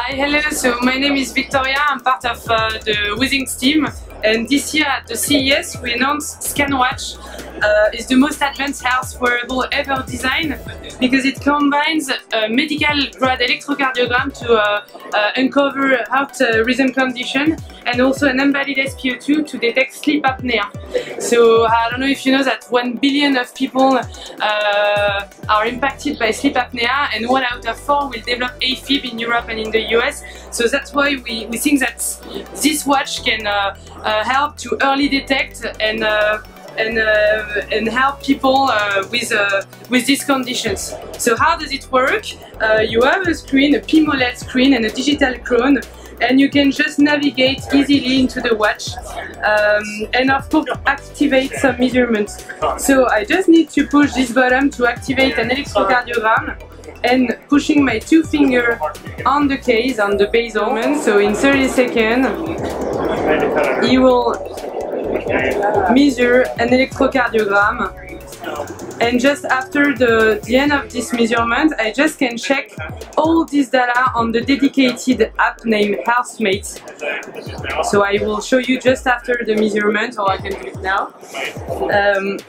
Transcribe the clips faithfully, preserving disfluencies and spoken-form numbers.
Hi, hello, so my name is Victoria, I'm part of uh, the Withings team, and this year at the C E S we announced ScanWatch. Uh, is the most advanced health wearable ever designed because it combines a medical grade electrocardiogram to uh, uh, uncover heart uh, rhythm condition and also an embodied S P O two to detect sleep apnea. So I don't know if you know that one billion of people uh, are impacted by sleep apnea and one out of four will develop AFib in Europe and in the U S. So that's why we, we think that this watch can uh, uh, help to early detect and uh, And, uh, and help people uh, with, uh, with these conditions. So how does it work? Uh, you have a screen, a P MOLED screen and a digital crown, and you can just navigate easily into the watch um, and of course activate some measurements. So I just need to push this button to activate an electrocardiogram and pushing my two fingers on the case, on the bezel. So in thirty seconds you will measure an electrocardiogram, and just after the, the end of this measurement I just can check all this data on the dedicated app named HealthMate. So I will show you just after the measurement, or I can do it now. Um,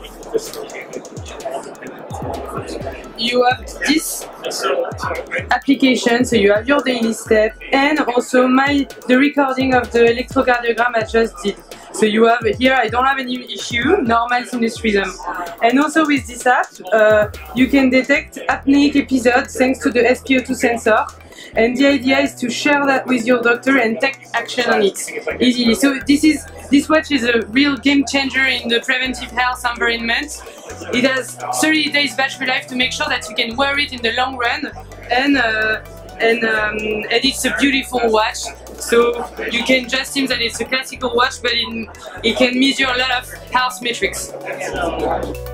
you have this application, so you have your daily step and also my the recording of the electrocardiogram I just did. So you have here, I don't have any issue, normal sinus rhythm. And also with this app, uh, you can detect apneic episodes thanks to the S P O two sensor. And the idea is to share that with your doctor and take action on it easily. So this is this watch is a real game changer in the preventive health environment. It has thirty days battery life to make sure that you can wear it in the long run, and uh, and um, and it's a beautiful watch. So you can just think that it's a classical watch, but it, it can measure a lot of health metrics.